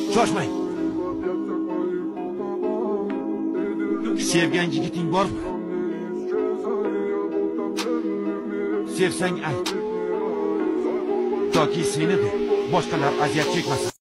Shoshmang. Sevgan yigiting bormi? Sevsang ayt. Toki seni boshqalar aziyat chekmasin.